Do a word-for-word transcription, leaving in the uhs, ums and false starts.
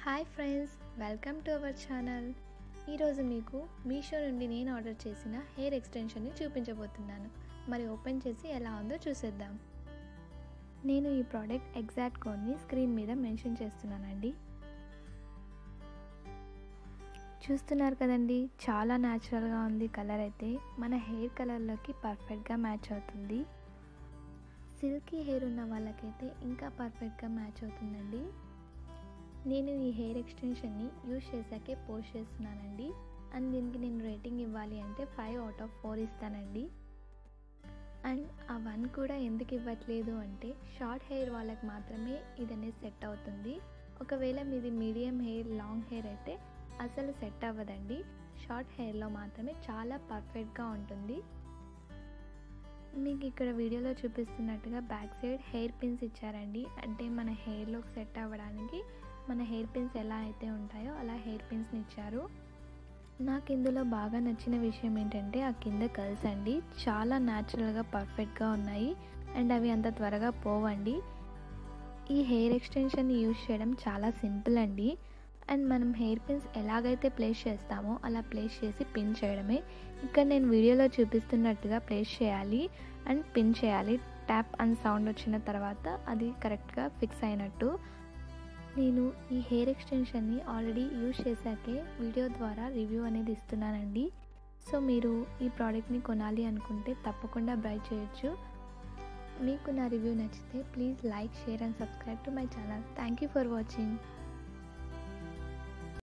Hi friends, welcome to our channel. ఈరోజు మీకు మీషో నుండి నేను ఆర్డర్ చేసిన హెయిర్ ఎక్స్టెన్షన్ని చూపించబోతున్నాను. మరి ఓపెన్ చేసి ఎలా ఉందో చూసేద్దాం. నేను ఈ ప్రోడక్ట్ ఎగ్జాక్ట్ కోడ్ని స్క్రీన్ మీద మెన్షన్ చేస్తున్నానండి. చూస్తున్నారు కదండి, చాలా న్యాచురల్గా ఉంది. కలర్ అయితే మన హెయిర్ కలర్లోకి పర్ఫెక్ట్గా మ్యాచ్ అవుతుంది. సిల్కీ హెయిర్ ఉన్న వాళ్ళకైతే ఇంకా పర్ఫెక్ట్గా మ్యాచ్ అవుతుందండి. నేను ఈ హెయిర్ ఎక్స్టెన్షన్ని యూజ్ చేశాకే పోస్ట్ చేస్తున్నానండి. అండ్ దీనికి నేను రేటింగ్ ఇవ్వాలి అంటే ఫైవ్ అవుట్ ఆఫ్ ఫోర్ ఇస్తానండి. అండ్ ఆ వన్ కూడా ఎందుకు ఇవ్వట్లేదు అంటే షార్ట్ హెయిర్ వాళ్ళకి మాత్రమే ఇది అనేది సెట్ అవుతుంది. ఒకవేళ మీది మీడియం హెయిర్, లాంగ్ హెయిర్ అయితే అసలు సెట్ అవ్వదండి. షార్ట్ హెయిర్లో మాత్రమే చాలా పర్ఫెక్ట్గా ఉంటుంది. మీకు ఇక్కడ వీడియోలో చూపిస్తున్నట్టుగా బ్యాక్ సైడ్ హెయిర్ పిన్స్ ఇచ్చారండి. అంటే మన హెయిర్లోకి సెట్ అవ్వడానికి మన హెయిర్ పిన్స్ ఎలా అయితే ఉంటాయో అలా హెయిర్ పిన్స్ని ఇచ్చారు. నాకు ఇందులో బాగా నచ్చిన విషయం ఏంటంటే ఆ కింద కర్ల్స్ అండి, చాలా న్యాచురల్గా పర్ఫెక్ట్గా ఉన్నాయి. అండ్ అవి అంత త్వరగా పోవండి. ఈ హెయిర్ ఎక్స్టెన్షన్ని యూజ్ చేయడం చాలా సింపుల్ అండి. అండ్ మనం హెయిర్ పిన్స్ ఎలాగైతే ప్లేస్ చేస్తామో అలా ప్లేస్ చేసి పిన్ చేయడమే. ఇక్కడ నేను వీడియోలో చూపిస్తున్నట్టుగా ప్లేస్ చేయాలి అండ్ పిన్ చేయాలి. ట్యాప్ అండ్ సౌండ్ వచ్చిన తర్వాత అది కరెక్ట్గా ఫిక్స్ అయినట్టు. నేను ఈ హెయిర్ ఎక్స్టెన్షన్ని ఆల్రెడీ యూజ్ చేశాకే వీడియో ద్వారా రివ్యూ అనేది ఇస్తున్నానండి. సో మీరు ఈ ప్రోడక్ట్ని కొనాలి అనుకుంటే తప్పకుండా బై చేయొచ్చు. మీకు నా రివ్యూ నచ్చితే please like, share and subscribe to my channel. Thank you for watching.